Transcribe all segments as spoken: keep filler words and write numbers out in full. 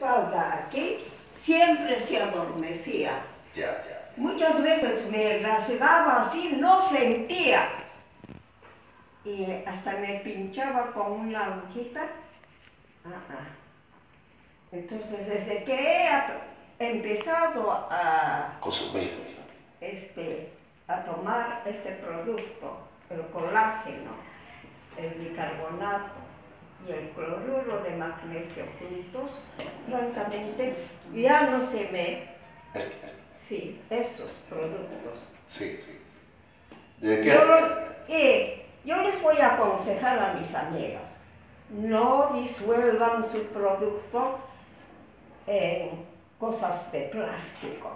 espalda aquí, siempre se adormecía. Ya, ya. Muchas veces me rasgaba así, no sentía. Y hasta me pinchaba con una agujita. Ah, ah. Entonces, desde que he empezado a Consumir. Este, a tomar este producto, el colágeno, el bicarbonato y el cloruro de magnesio juntos, francamente ya no se me... Sí, estos productos. Sí, sí. ¿De qué? Yo, lo, eh, yo les voy a aconsejar a mis amigas, no disuelvan su producto en cosas de plástico.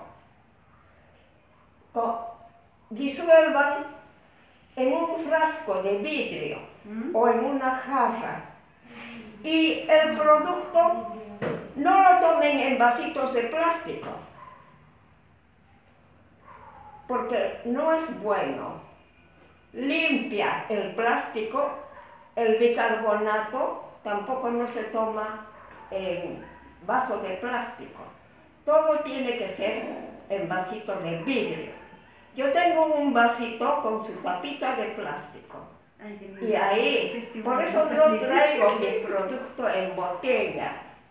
Disuelvan en un frasco de vidrio ¿Mm? o en una jarra y el producto no lo tomen en vasitos de plástico porque no es bueno. Limpia el plástico, el bicarbonato tampoco no se toma en vaso de plástico, todo tiene que ser en vasito de vidrio. Yo tengo un vasito con su tapita de plástico. Ay, y ahí, por eso no traigo mi producto en botella.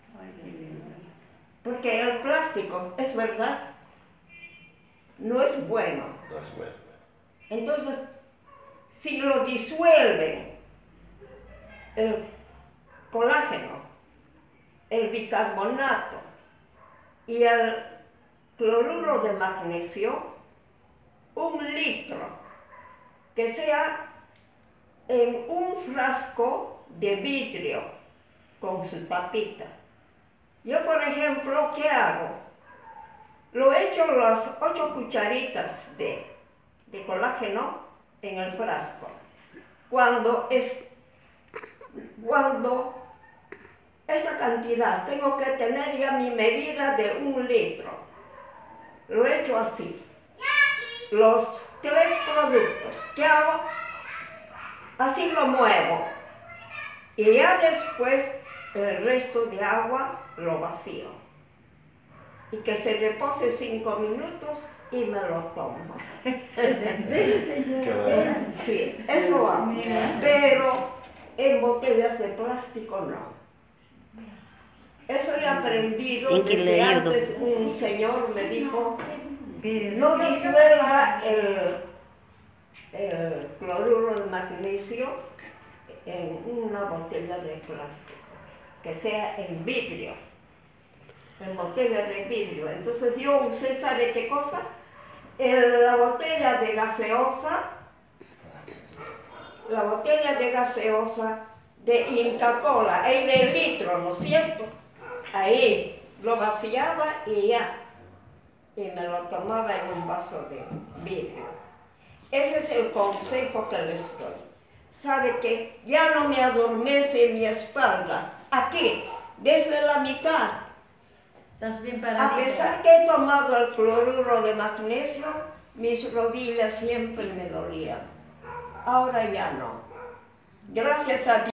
Porque el plástico, es verdad, no es bueno. No es bueno. Entonces, si lo disuelven, el colágeno, el bicarbonato y el cloruro de magnesio, un litro, que sea en un frasco de vidrio con su tapita. Yo, por ejemplo, ¿qué hago? Lo echo las ocho cucharitas de, de colágeno en el frasco. Cuando es, cuando esa cantidad, tengo que tener ya mi medida de un litro. Lo echo así. Los tres productos, ¿qué hago? Así lo muevo y ya después el resto de agua lo vacío y que se repose cinco minutos y me lo tomo. Sí, eso hago, pero en botellas de plástico no. Eso he aprendido desde antes. Un señor me dijo: no disuelva el, el cloruro de magnesio en una botella de plástico, que sea en vidrio, en botella de vidrio. Entonces yo usé, ¿sabe qué cosa? En la botella de gaseosa, la botella de gaseosa de Inca Kola, hay de litro, ¿no es cierto? Ahí lo vaciaba y ya. Y me lo tomaba en un vaso de vidrio. Ese es el consejo que les doy. Sabe que ya no me adormece mi espalda, aquí, desde la mitad. ¿Estás bien A pesar que he tomado el cloruro de magnesio, mis rodillas siempre me dolían. Ahora ya no. Gracias a Dios.